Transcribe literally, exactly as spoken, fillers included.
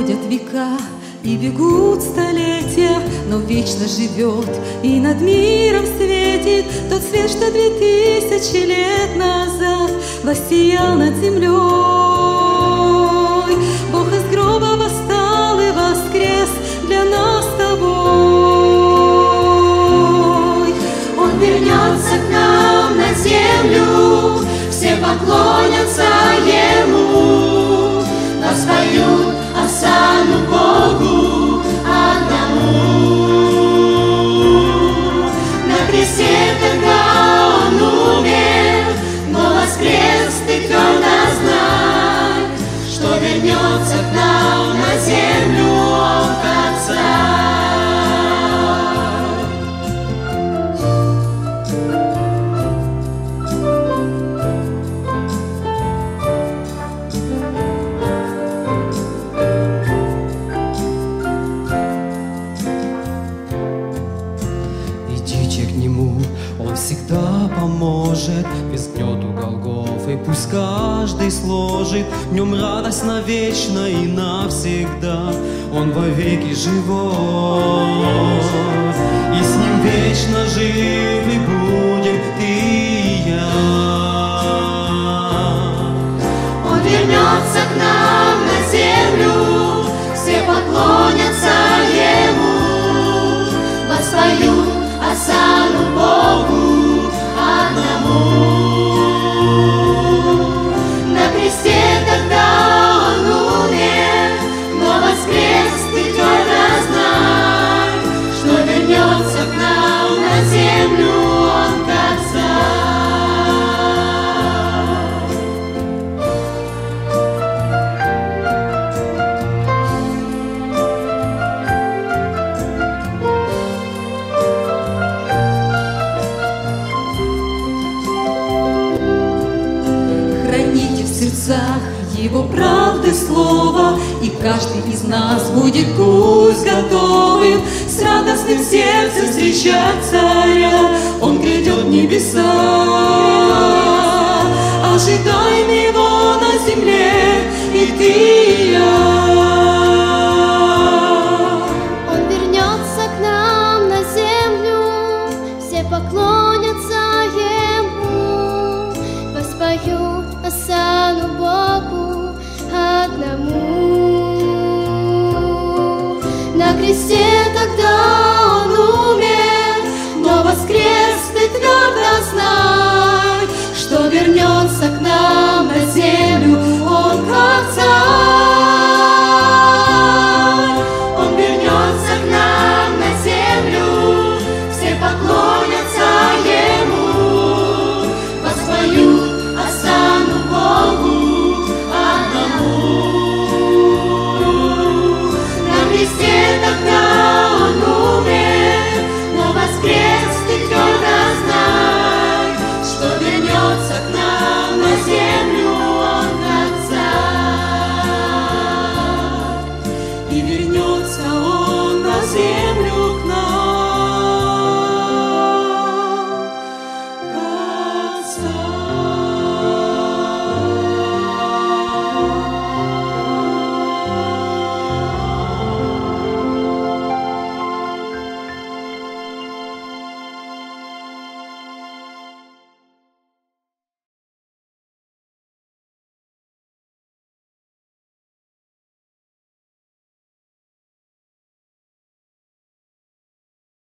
Проходят века и бегут столетия, но вечно живет и над миром светит тот свет, что две тысячи лет назад воссиял над землей. Бог из гроба восстал и воскрес для нас с тобой. Он вернется к нам на землю, все поклонятся Ему, воспоют осану Богу одному. На кресте, когда Он умер, но воскрес, ты твердо знай, что вернется к нам на землю Он как царь. Он всегда поможет, без гнету Голгофы пусть каждый сложит в нем радость навечно и навсегда. Он вовеки живой, и с ним вечно живы будем ты и я. Он вернется к нам на землю, все поклонятся Ему, воспоют осану Богу одному. На кресте, когда Он умер, но воскрес, ты твердо знай, что вернется к нам на землю Он как Его правды слова, и каждый из нас будет пусть готовым с радостным сердцем встречать царя. Он грядет в небеса, ожидаем Его на земле, и ты и я. Он вернется к нам на землю, все поклонятся Ему, воспоют осану Богу одному. На кресте тогда